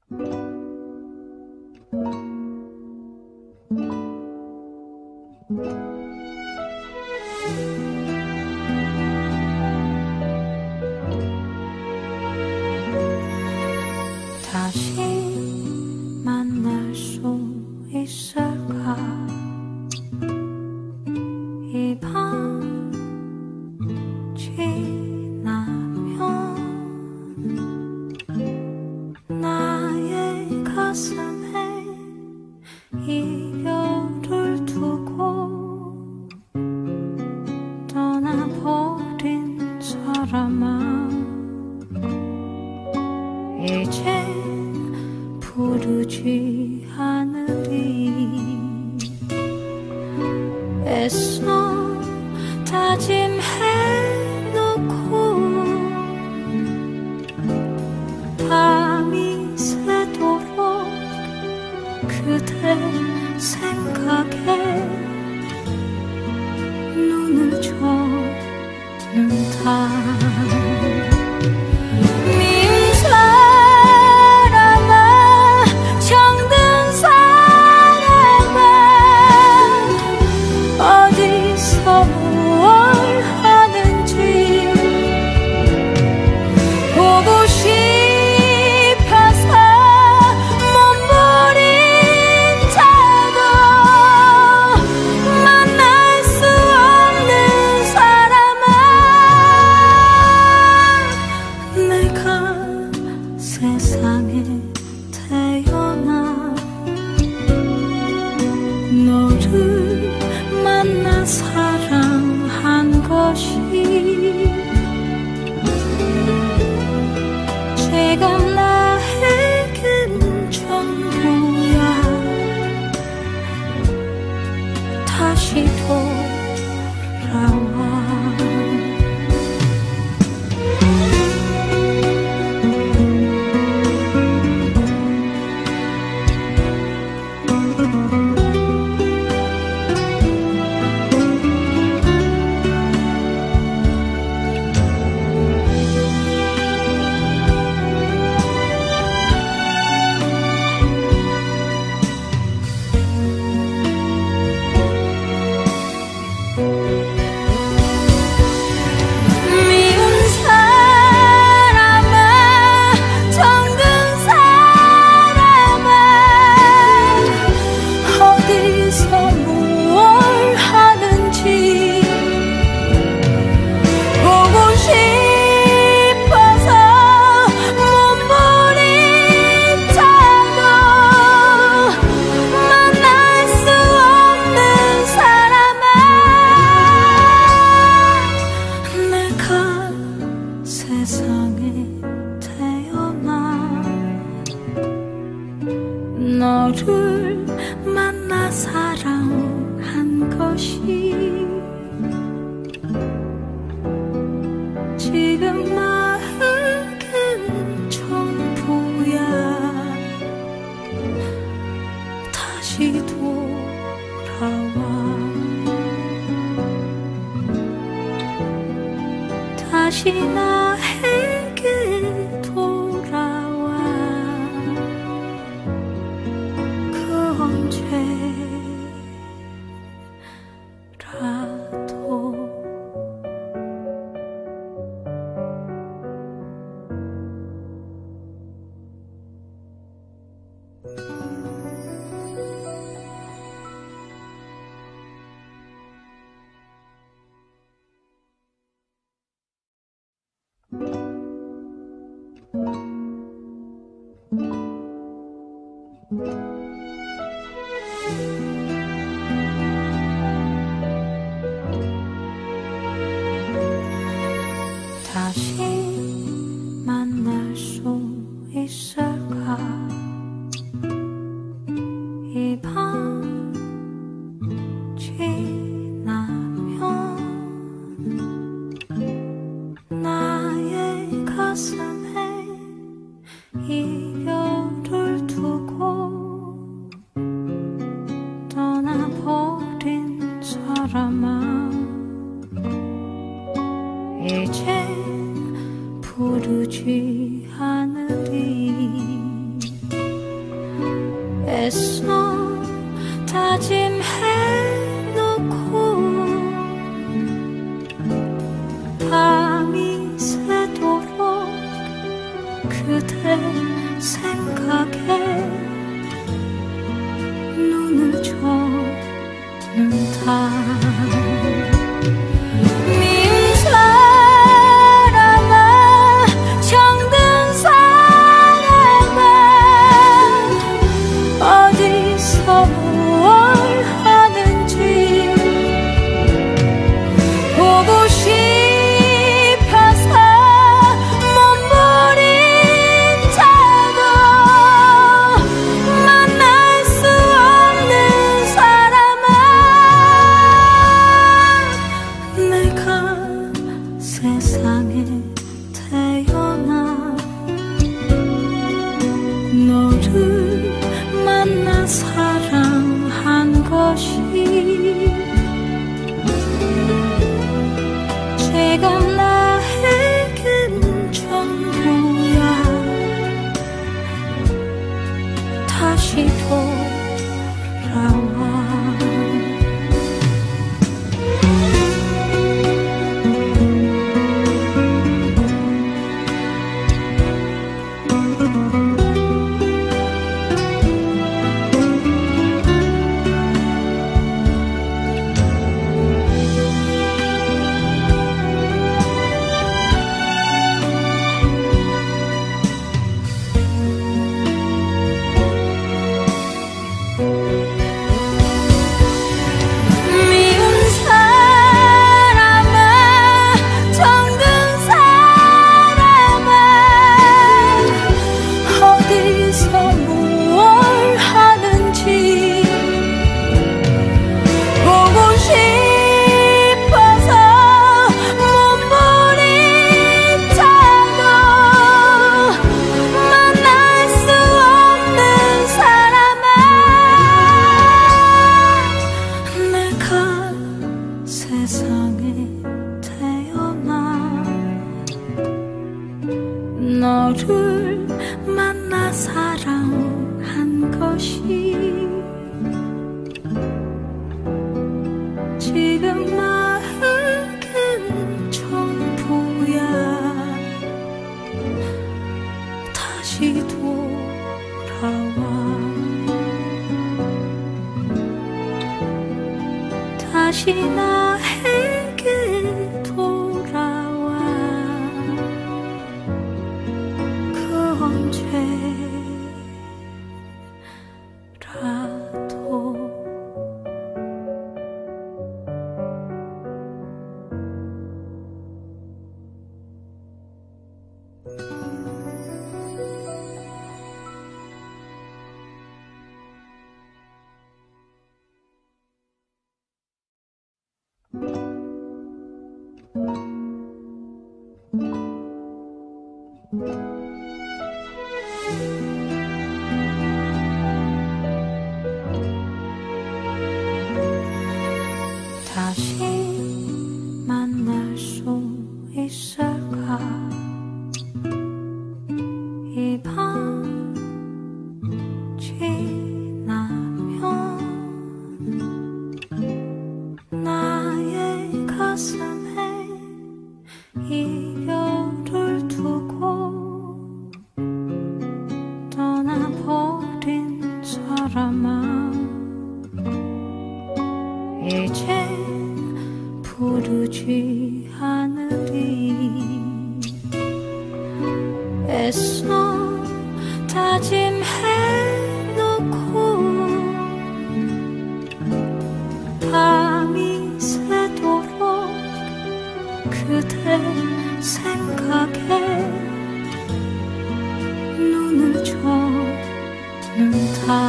다시 만날 수 있을까? 이 밤 지나면 나의 가슴에 이별을 두고 떠나버린 사람아, 이젠 부르지 않으리. 애써 다짐해놓고 밤이 새도록 그대 생각에 눈을 젓는다. 미운 사람아, 정든 사람아, 어디서 뭘 하는지 보고 싶어서 몸부림 타도 만날 수 없는 사람아, 내가 세상에 태어나 너를 만나 사랑한 것이 지금 나에겐 전부야. 다시 돌아와. 미운 사람아, 정든 사람아, 어디서 뭘 하는지 보고 싶어서 몸부림 타도 만날 수 없는 사람아, 내가 세상에 태어나 너를 만나 사랑한 것이 지금 나에겐 전부야. 다시 돌아와. 다시 나에게 돌아와. 그 언제라도. 다시 만날 수 있을까? 다시 돌아와. 너를 만나 사랑한 것이 지금 나에겐 전부야. 다시 돌아와. 다시 나에게 돌아와. 언제라도 다시 만날 수 있을까? 이 밤 지나면 나의 가슴에 이별을 두고 떠나버린 사람아, 이제 부르지 않으리. 애써 다짐해놓고 밤이 새도록 그대 생각에 눈을 젓는다.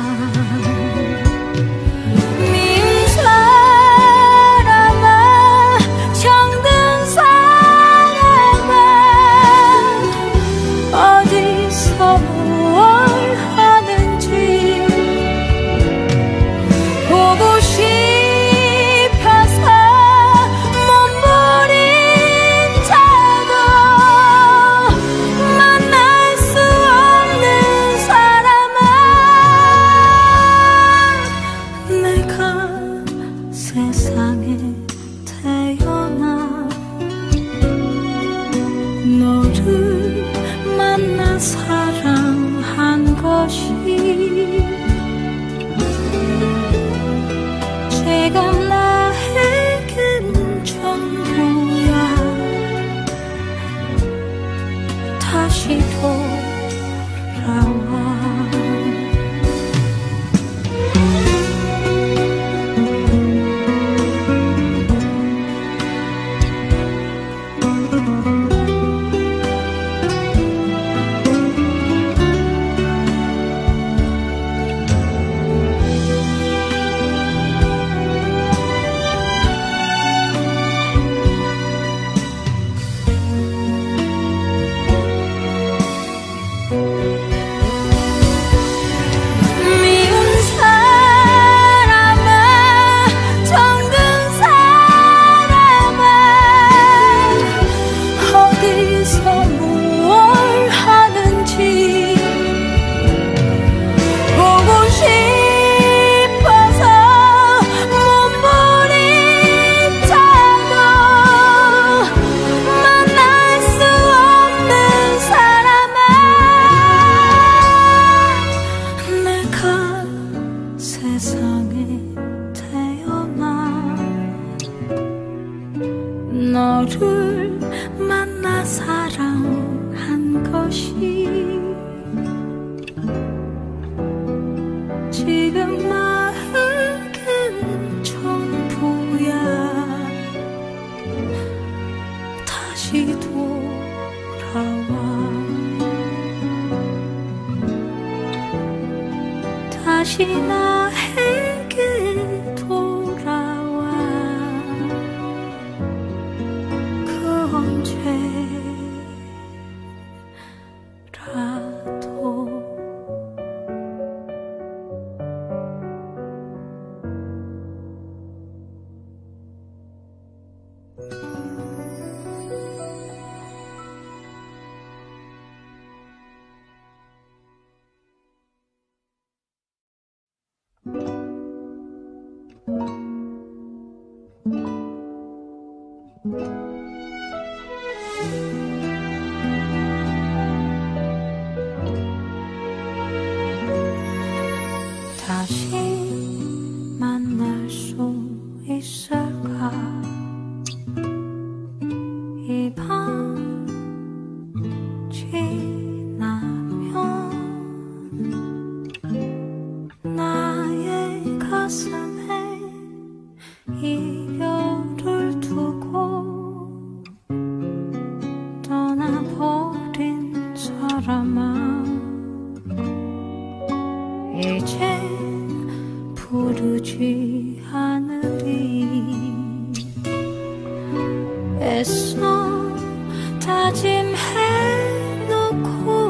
다시 나에게 돌아와. 그 언제라도 다시 만날 수 있을까? 이 밤 지나면 나의 가슴에 이별을 두고 떠나버린 사람아, 이제 부르지 않으리. 애써 다짐해놓고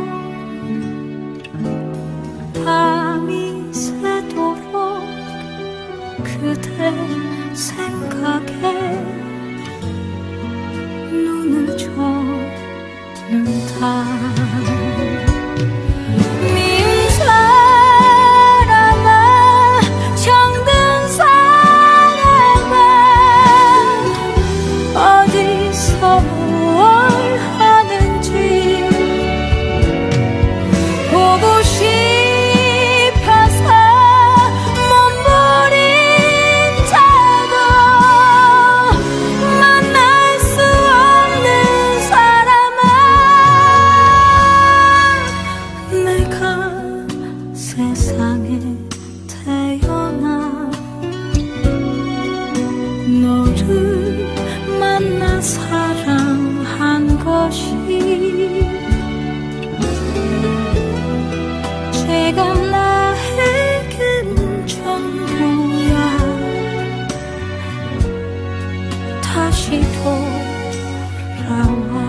밤이 새도록 그대 생각에 눈을 젓는다. 미운 사람아, 정든 사람아, 어디서 뭘 하는지 보고 싶어서 몸부림쳐도 만날 수 없는 사람아, 내가 세상에 태어나 너를 만나 사랑한 것이 지금 나에겐 전부야. 다시 돌아와.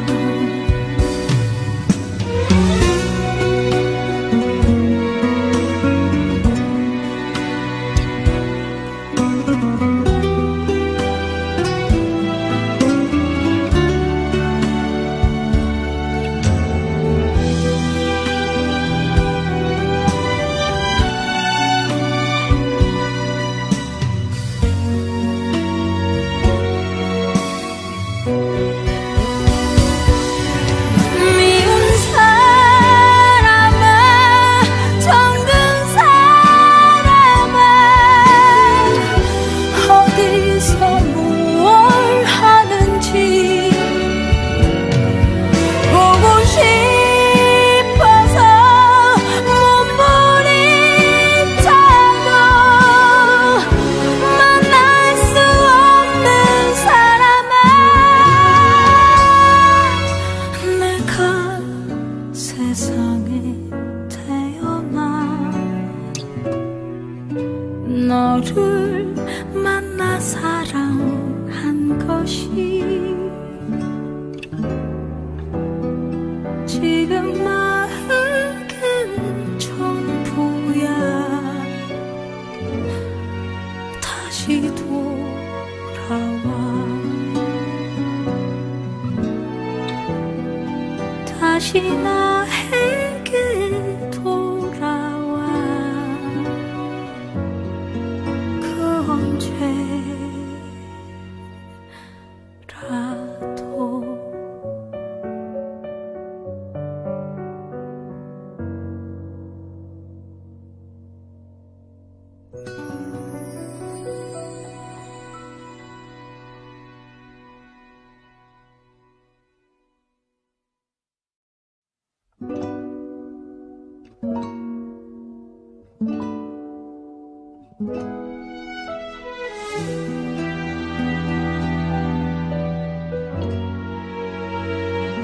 세상에 태어나 너를 만나 사랑한 것이 지금 나에겐 전부야. 다시 돌아와. 다시 나에게 돌아와. 그 언제라도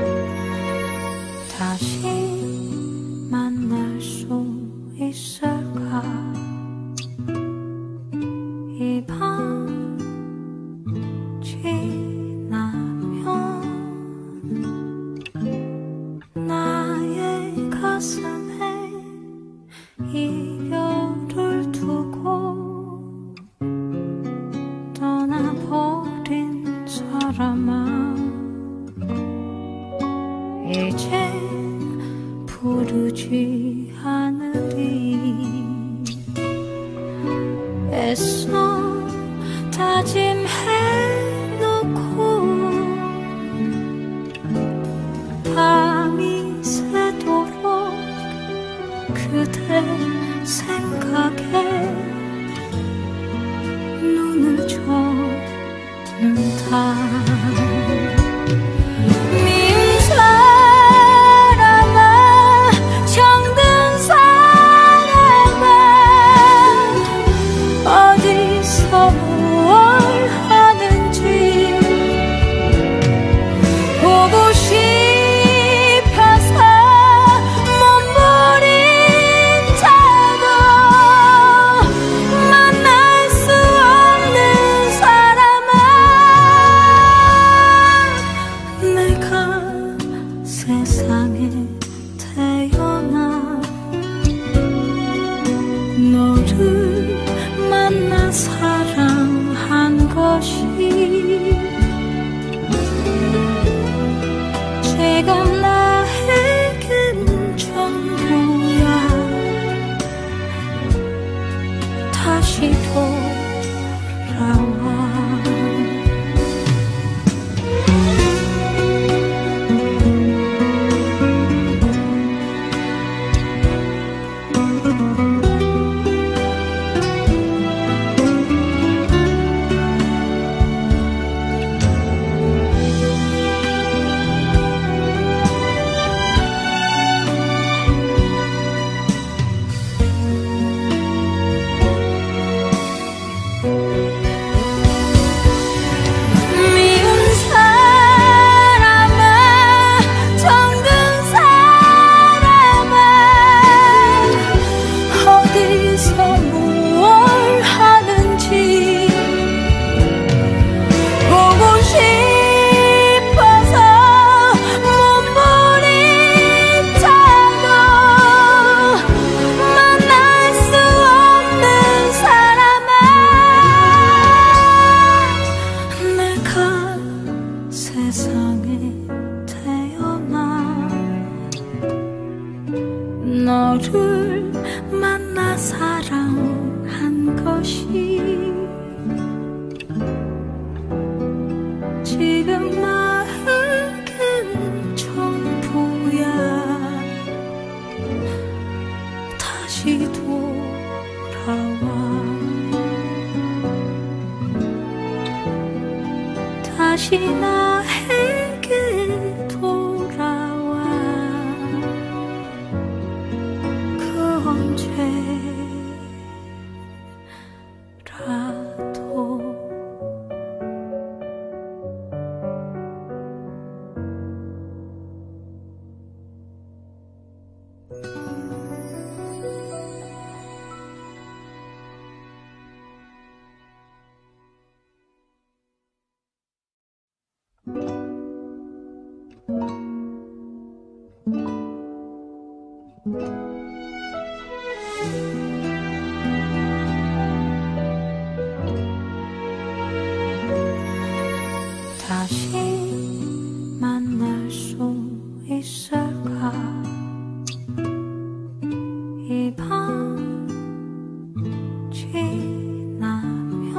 다시 만날 수 있을까? 이별을 두고 떠나버린 사람아, 이젠 부르지 않으리. 애써 다짐해놓고 밤이 새도록 그대 생각에 눈을 젓는다. 미운 사람아, 정든 사람아, 어디서 뭘 하는지 보고 싶어서 몸부림쳐도 만날 수 없는 사람아, 내가 세상에 태어나 너를 만나 사랑한 것이 지금 나에겐 전부야. 다시 돌아와. 너를 만나 사랑한 것이 지금 나에겐 전부야. 다시 돌아와. 다시 나에게 돌아와. 언제라도 다시 만날 수 있을까? 이 밤 지나면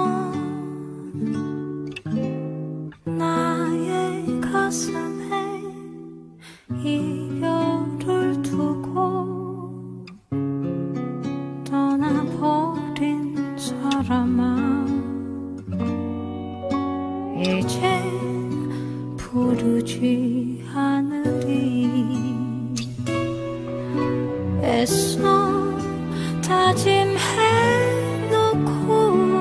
나의 가슴에 이별을 두고 떠나버린 사람아, 이젠 부르지 않으리. 애써 다짐해놓고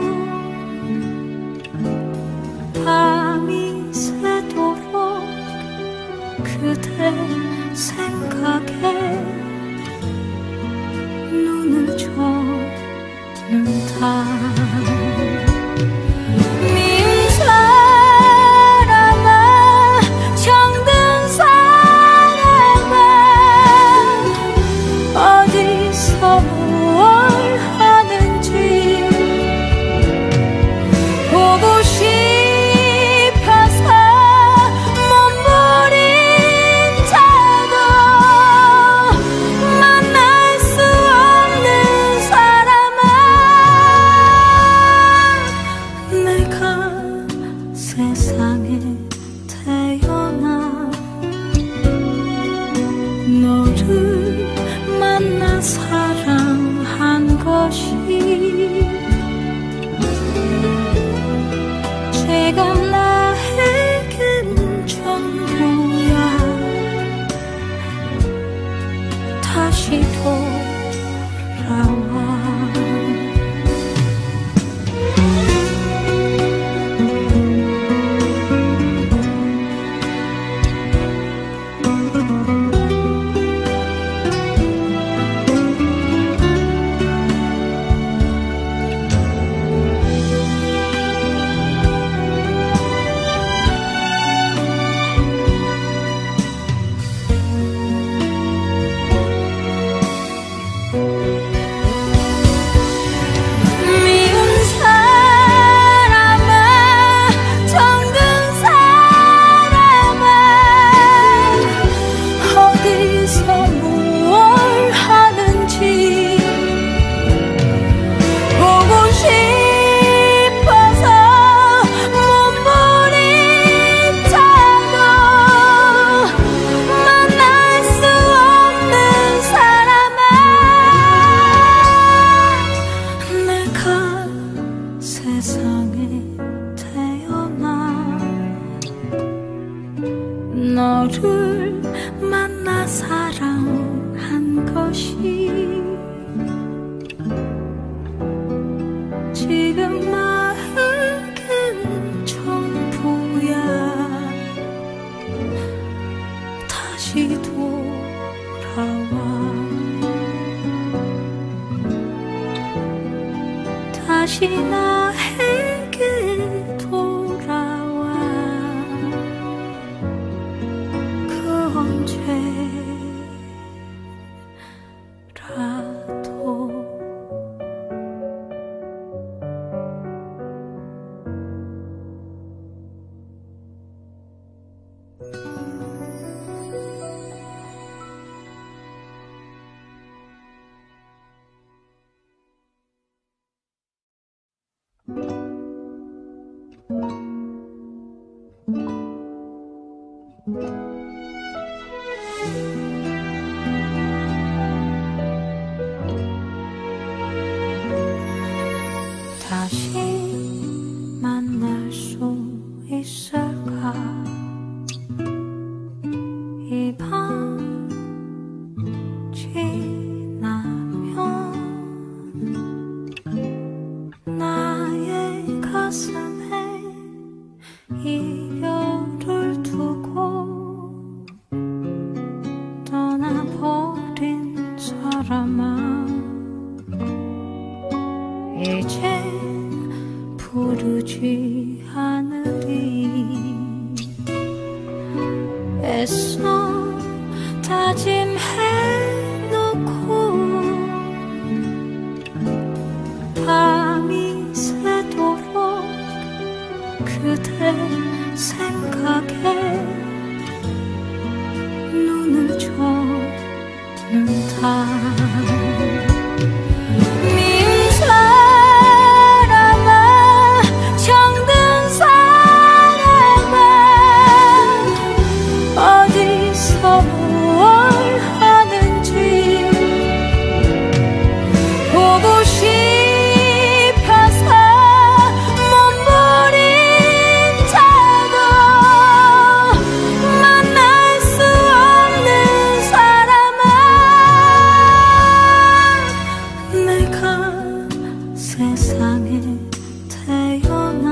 밤이 새도록 그대 생각에 눈을 젓는다. 미운 사람아, 정든 사람아, 어디서 것이 지금 나에겐 전부야. 다시 돌아와. 다시 나에게 돌아와. 그 언제라도. 다시 만날 수 있을까? 이 밤 지나면 나의 가슴에 이별을 두고 떠나버린 사람아, 이젠 부르지 않으리. 애써 다짐해놓고 밤이 새도록 그대 생각에 눈을 젓는다. 미운 사람아, 정든 사람아, 어디서 뭘 하는지 보고 싶어서 몸부림쳐도 만날 수 없는 사람아, 내가 세상에 태어나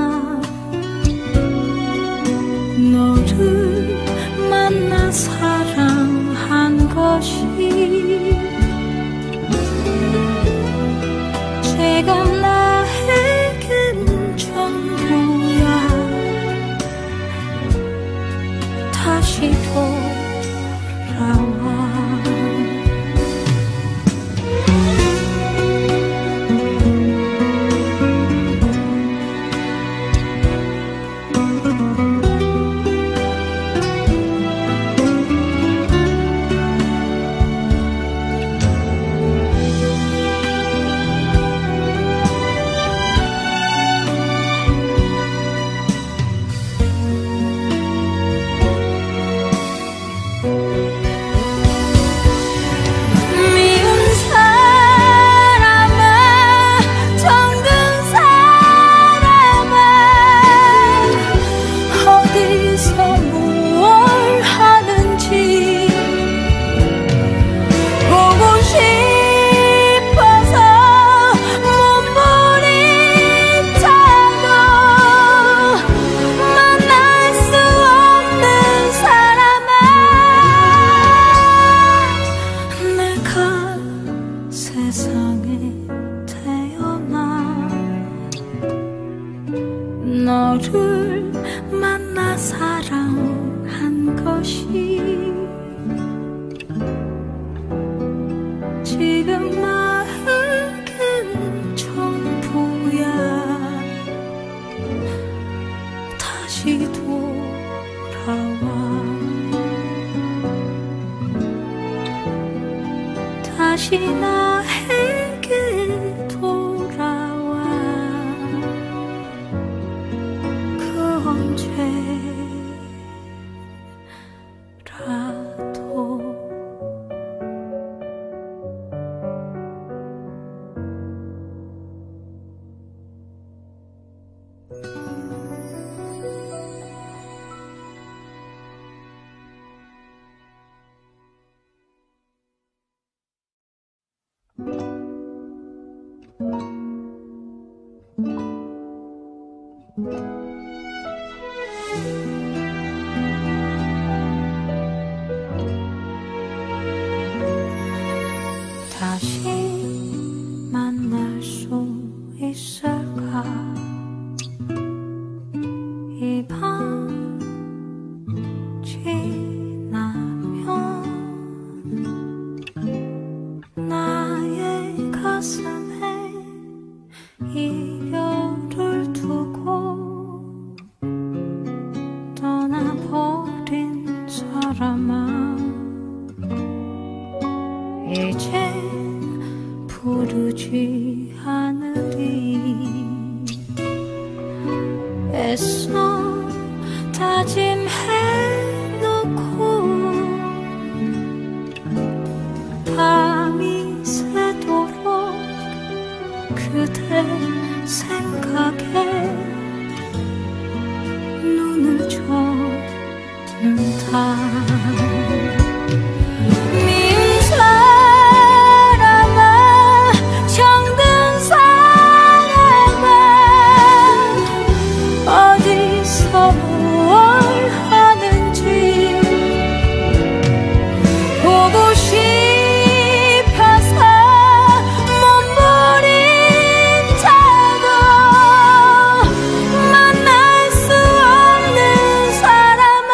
너를 만나 사랑한 것이 지금 나에겐 전부야. 다시 돌아와. 세상에 태어나 너를 만나 사랑한 것이 지금 나에겐 전부야. 다시 돌아와. 다시 나에게 돌아와. 그 언제라도. 다시 만날 수 있을까? 이 밤 지나면 나의 가슴에 이별을 두고 떠나버린 사람아, 이제 부르지 않으리. 애써 다짐해놓고 밤이 새도록 그대 생각에 눈을 젓는다. 미운 사람아, 정든 사람아, 어디서 뭘 하는지 보고 싶어서 몸부림쳐도 만날 수 없는 사람아,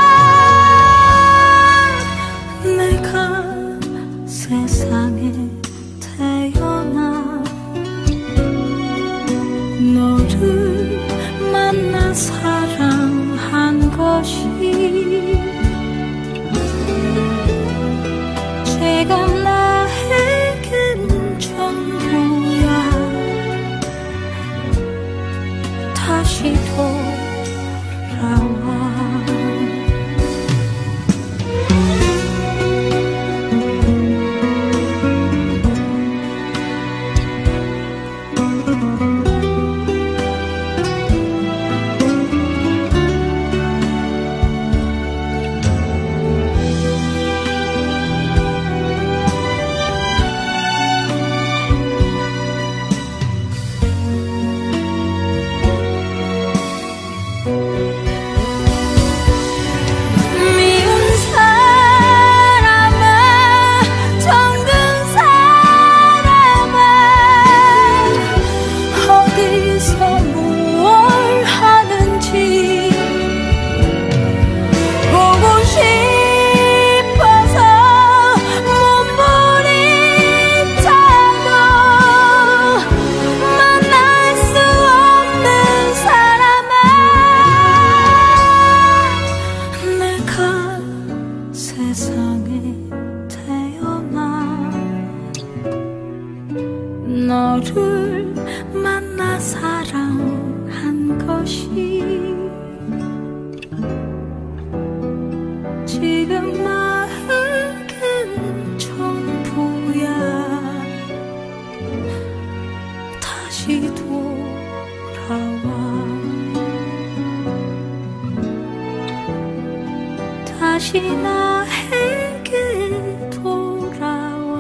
내가 세상에 태어나 너를 만나 사랑한 것이 지금 나에겐 전부야. 다시 돌아와. 너를 만나 사랑한 것이 지금 나에겐 전부야. 다시 돌아와. 다시 나에게 돌아와.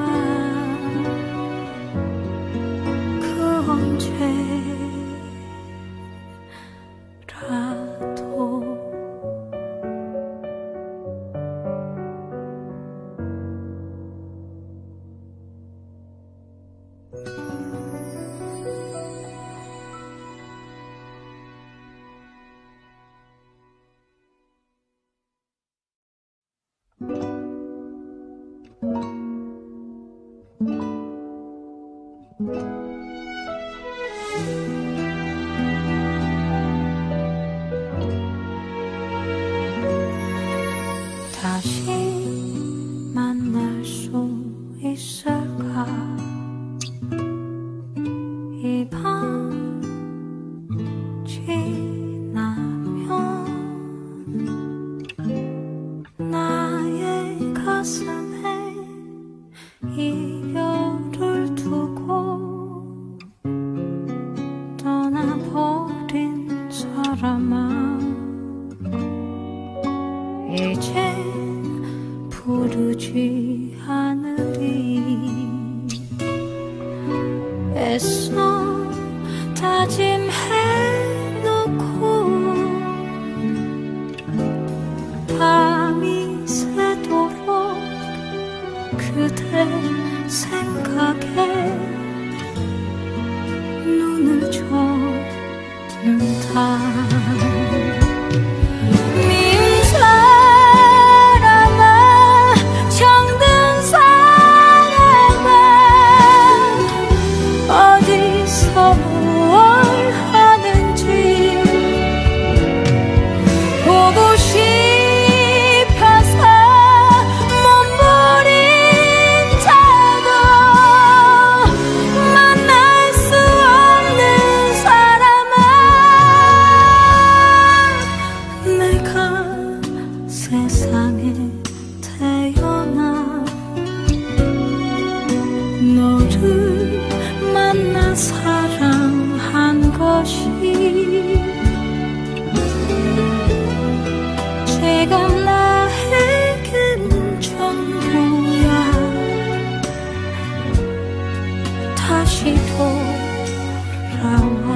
언제라도 다시 만날 수 있을까? 이 밤 지나면 나의 가슴에 이별을 두고 다시 돌아와.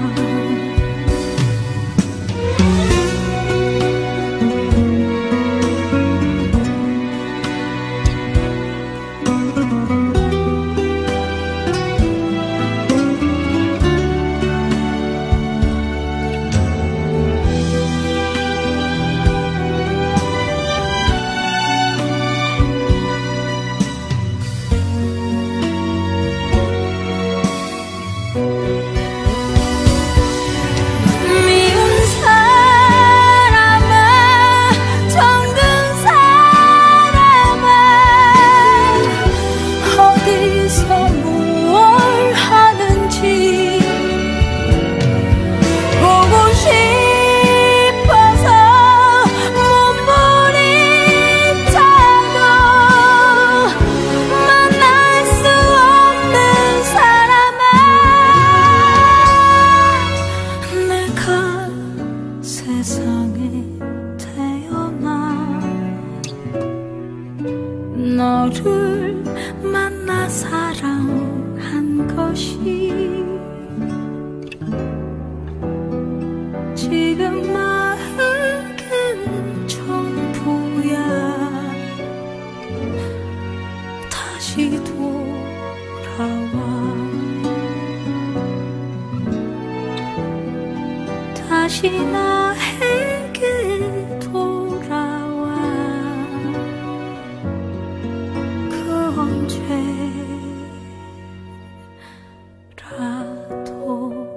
너를 만나 사랑한 것이 지금 나에겐 전부야. 다시 돌아와. 다시 나에게 돌아와. 언제라도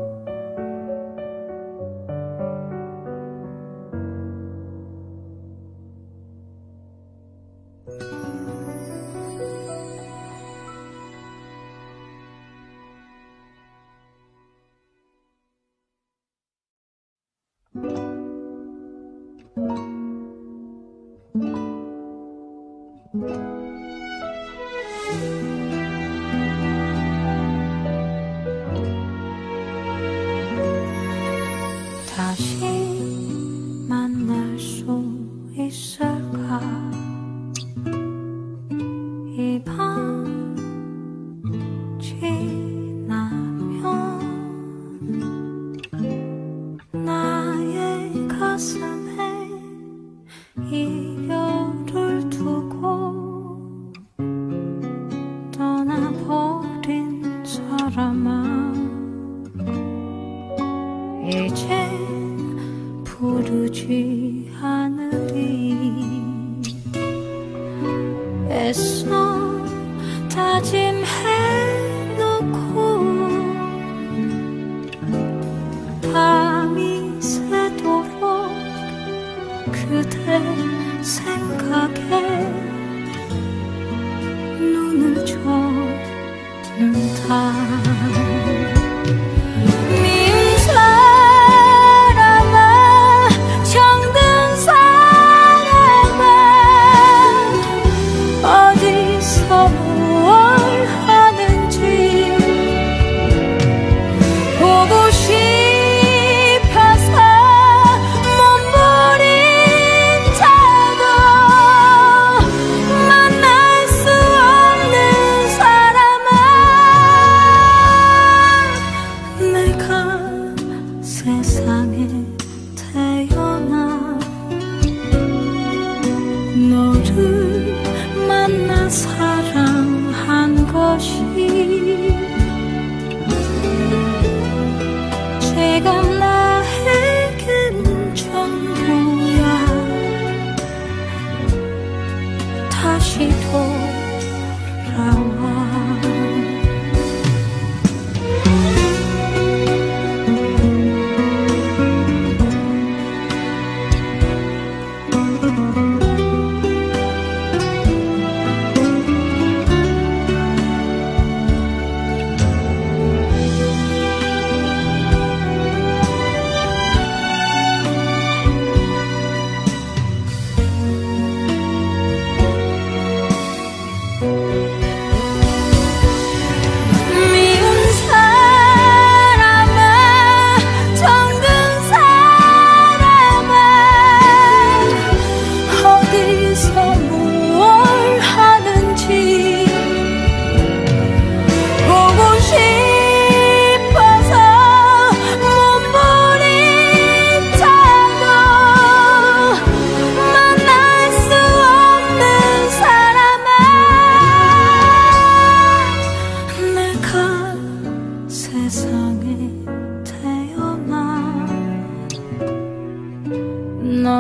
다시 만날 수 있을까? 이 밤 지나면 나의 가슴에 이별을 두고 떠나버린 사람아, 이젠 부르지 않으리. 애써 다짐해놓고 밤이 새도록 그대 생각에 눈을 쫓는다.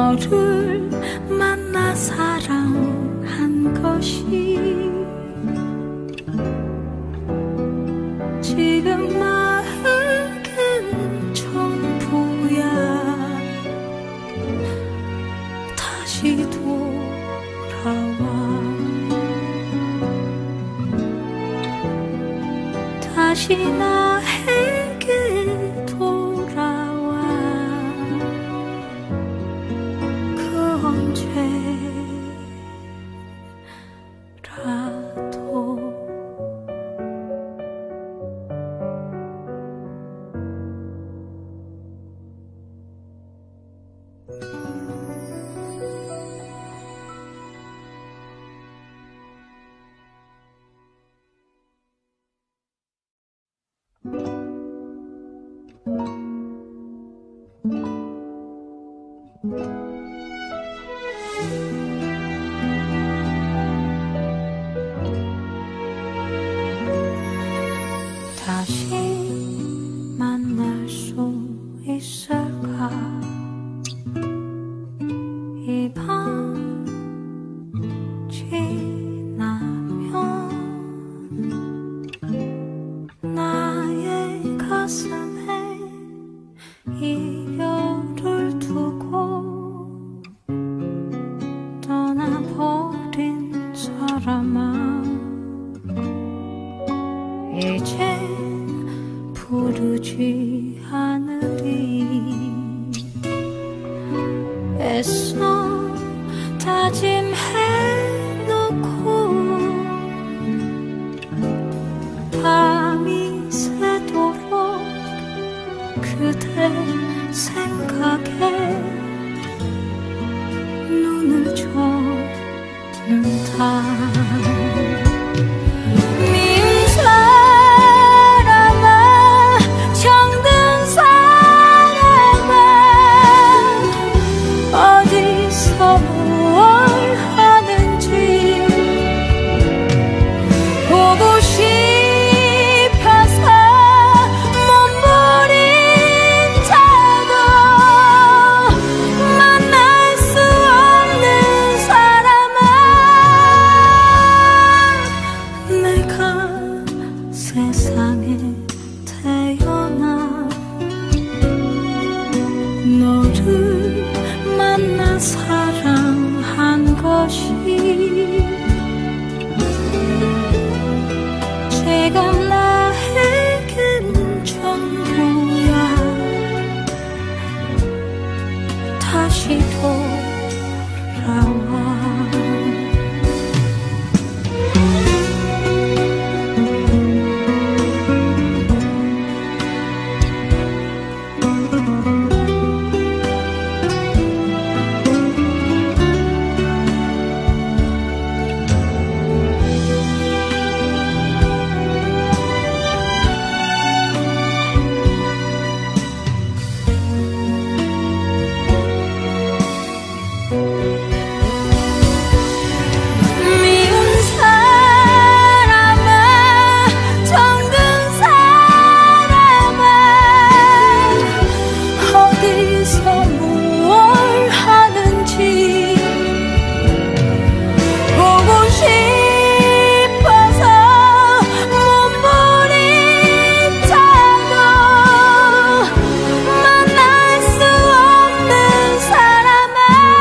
너를 만나 사랑한 것이 지금 나에겐 전부야. 다시 돌아와. 다시 나에게 돌아와. 그 언제라도. 다시 만날 수 있을까? 이 밤 지나면 나의 가슴에 이별을 두고 떠나버린 사람아, 이젠 부르지 않으리. 애써 다짐해놓고 밤이 새도록 그대 생각에 눈을 쫓는다. 미운 사람아, 정든 사람아, 어디서 뭘 하는지 보고 싶어서 몸부림 타도 만날 수 없는 사람아, 내가 세상에 태어나 너를 만나 사랑한 것이 지금 나에겐 전부야. 다시 돌아와. 미운 사람아, 정든 사람아, 어디서 무얼 하는지 보고 싶어서 몸부림 타도 만날 수 없는 사람아,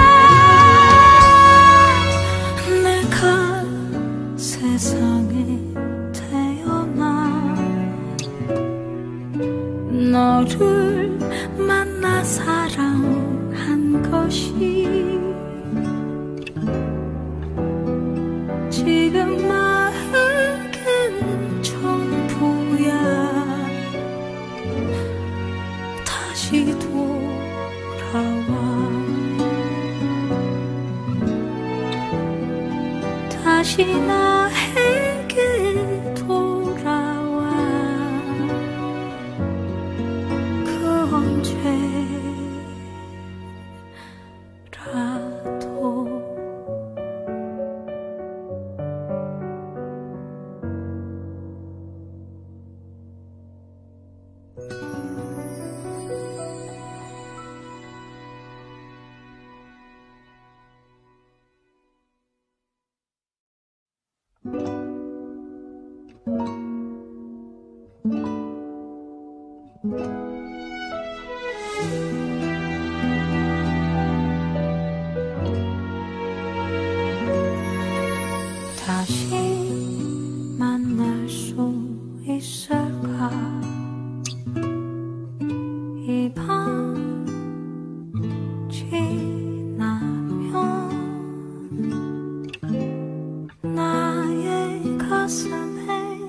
내가 세상에 태어나 너를 만나 사랑한 것이 지금 나에겐 전부야. 다시 돌아와. 다시 나에게 돌아와. 그 언제라도. 다시 만날 수 있을까? 이 밤 지나면 나의 가슴에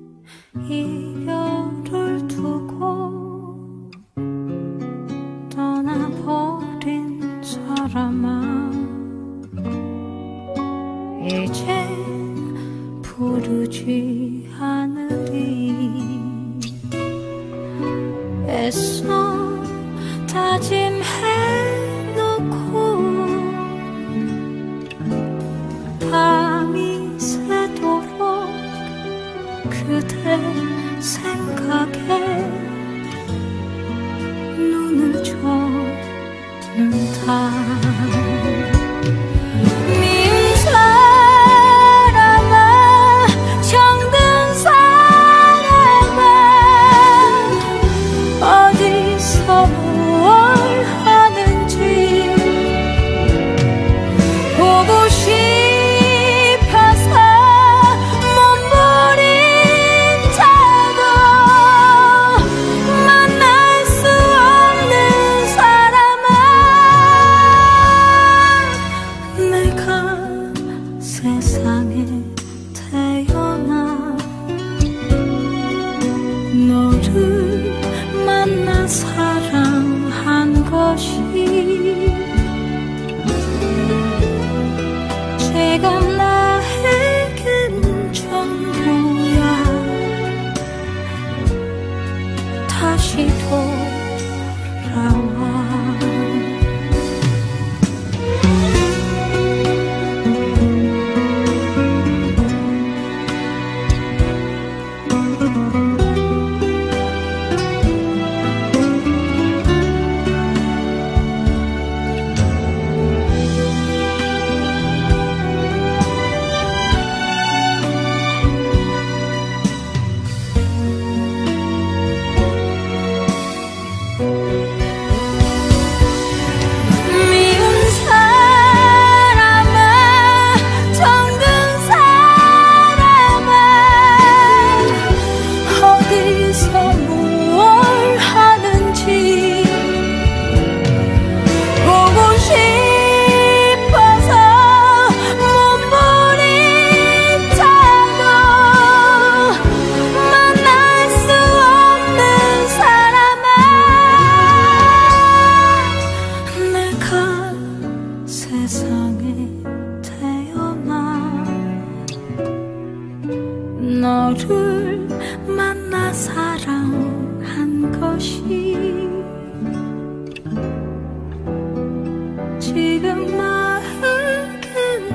이별을 두고 떠나버린 사람아, 이젠 부르지 않으리. 애써 다짐해놓고 밤이 새도록 그대 생각에 눈을 젓는다. 미운 사람아, 정든 사람아, 어디서 뭘 하는지 보고 싶어서 몸부림쳐도 만날 수 없는 사람아, 내가 세상에 태어나 너를 만나 사랑한 것이 지금 나에겐 전부야. 다시 돌아와. 미운 사람아, 정든 사람아, 어디서 뭘 하는지 보고 싶어서 몸부림쳐도 만날 수 없는 사람아, 내가 세상에 태어나 너를 만나 사랑한 것이 지금 나에겐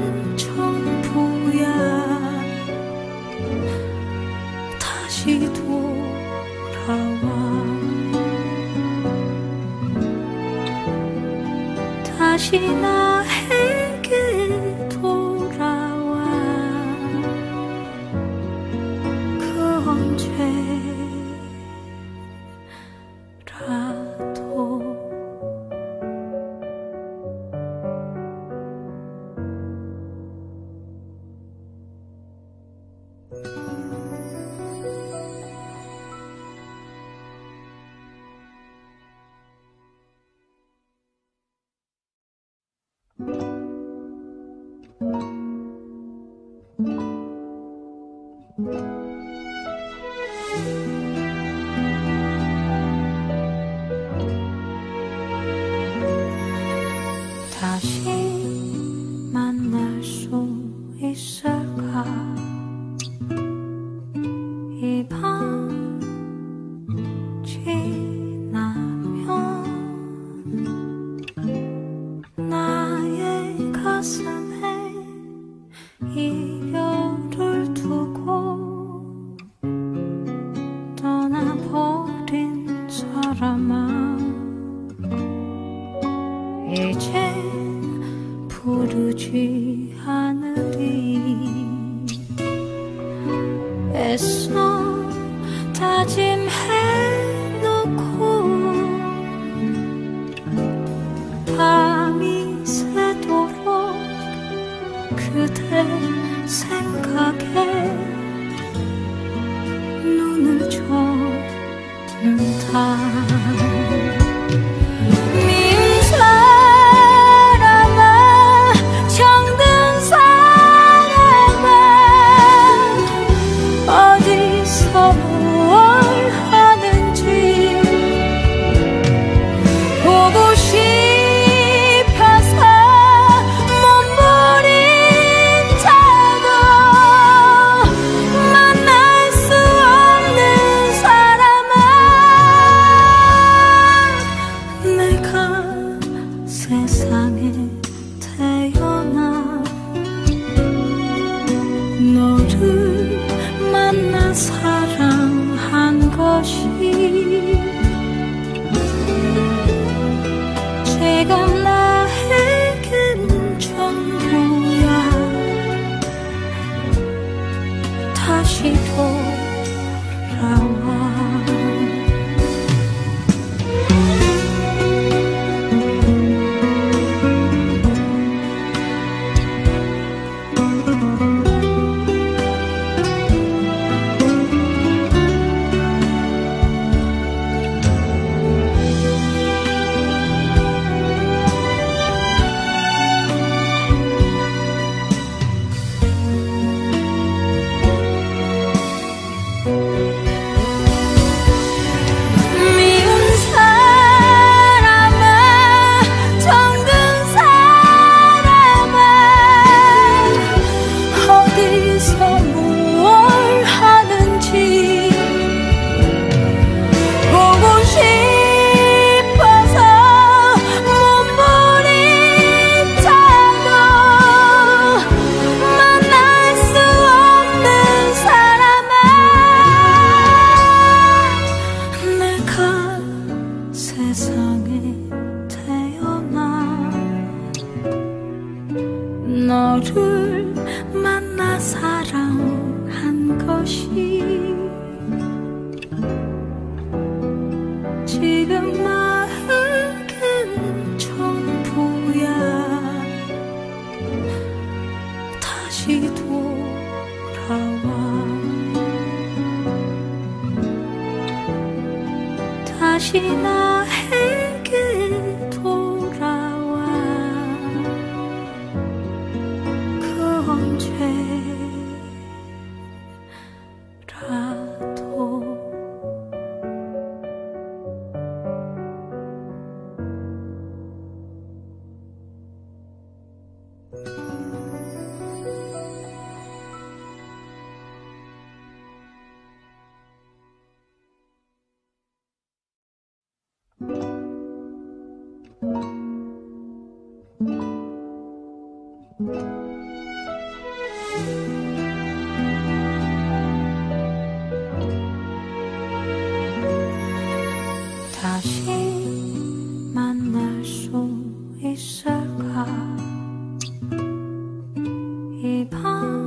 전부야. 다시 돌아와. 다시 나에게 돌아와. 그 언제라도. 다시 만날 수 있을까? 이 밤 지나면 나의 가슴에 이별을 두고 떠나버린 사람아, 이젠 부르지 않으리. 애써 다짐해놓고 미운 사람아 정든 사람아 어디서 뭘 하는지 보고 싶어서 몸부림쳐도 만날 수 없는 사람아 내가 세상에 태어나 너를 만나 사랑한 것이 지금 나에겐 전부야 다시 돌아와 미운 사람아 정든 사람아 어디서 뭘 하는지 보고 싶어서 몸부림쳐도 만날 수 없는 사람아 내가 세상에 태어나 너를 만나 사랑한 것이 지금 나에겐 전부야 다시 돌아와 다시 나에게 돌아와 그 언제라도 다시 만날 수 있을까 이 밤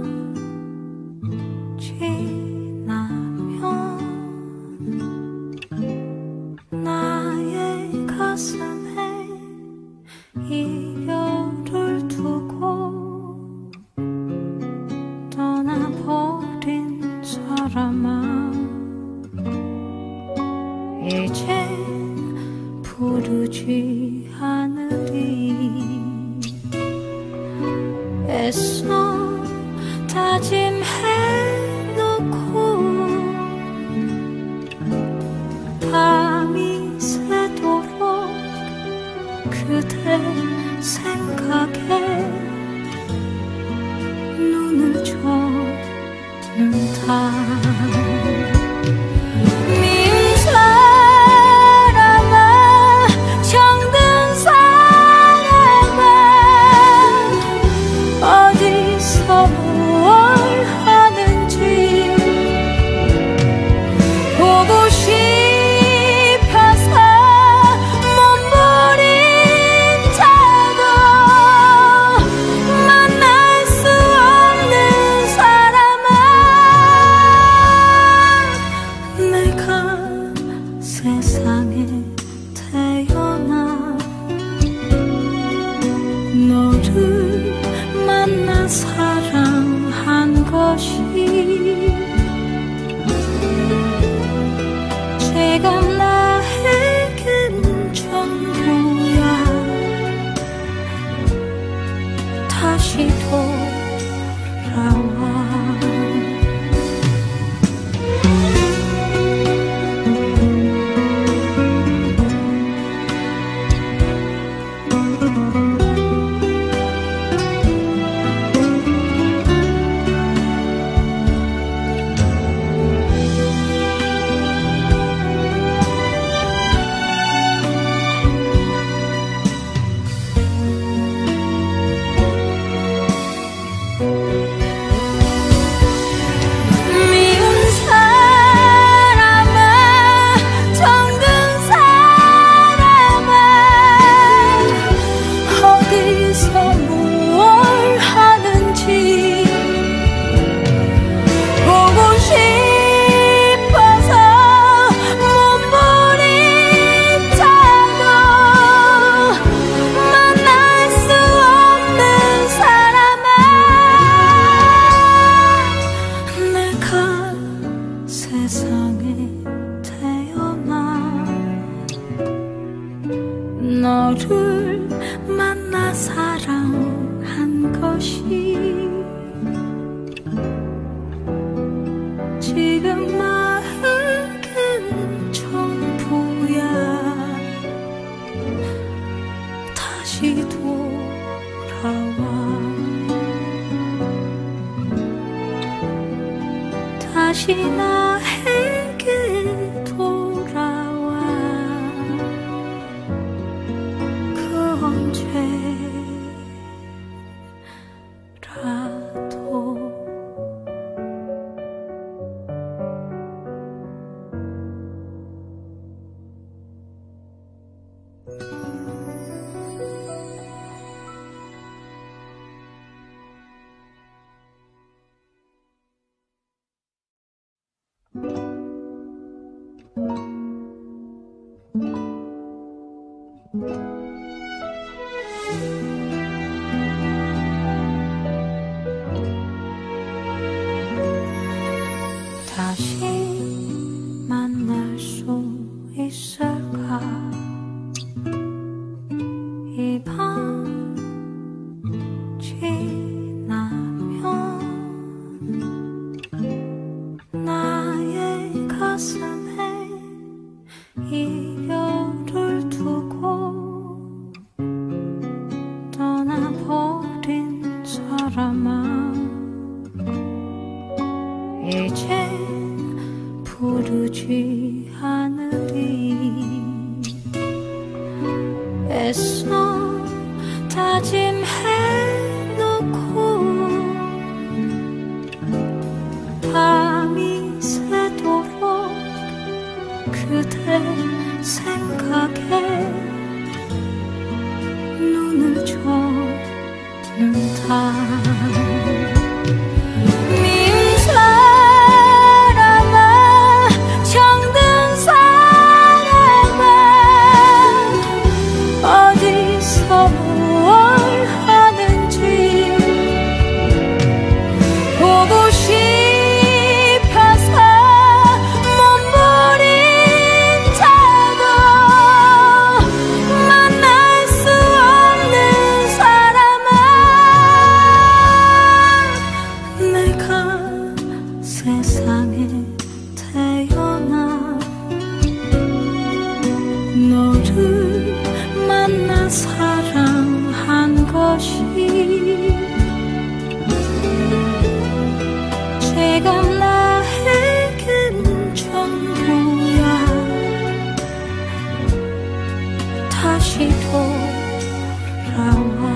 지나면 나의 가슴에 이별을 두고 떠나버린 사람아 이제 부르지 않으리 애써 다짐해놓고 밤이 새도록 그대 생각에 눈을 젓는다 미운 사람아 정든 사람아 어디서 뭘 하는지 보고 싶어서 몸부림쳐도 만날 수 없는 사람아 내가 세상에 태어나 너를 만나 사랑한 것이 지금 나 세상에 태어나 너를 만나 사랑한 것이 지금 나에겐 전부야. 다시 돌아와 다시 나에게 돌아와. 그 언제라도 다시 만날 수 있을까? 이 밤 지나면 나의 가슴에 이별을 두고 떠나버린 사람아, 이젠 부르지 않으리. 애써 다짐해놓고 밤이 새도록 그대 생각에 눈을 젓는다. 미운 사람아, 정든 사람아, 어디서 뭘 하는지 보고 싶어서 몸부림쳐도 만날 수 없는 사람아, 내가 세상에 태어나 너를 만나 사랑한 것이 지금 나에겐 전부야. 다시 돌아와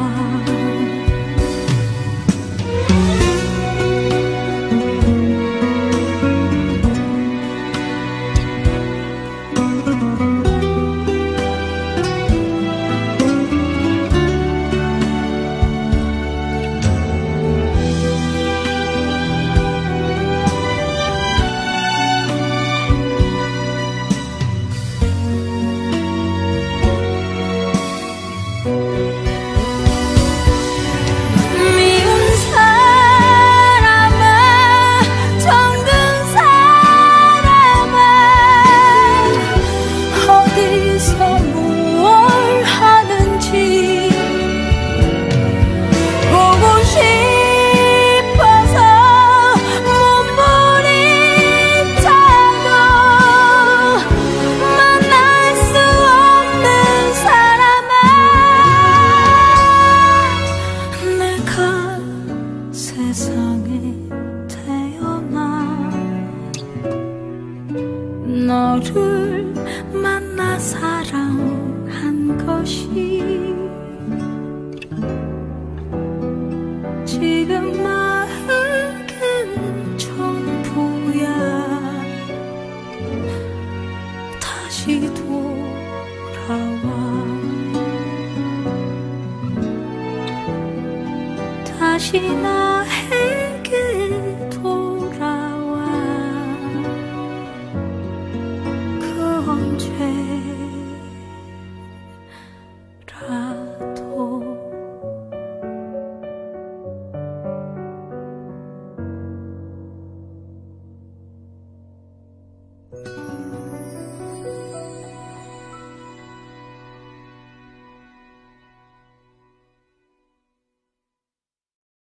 너를 만나 사랑한 것이 지금 나에겐 전부야. 다시 돌아와 다시 나에게 돌아와. 언제라도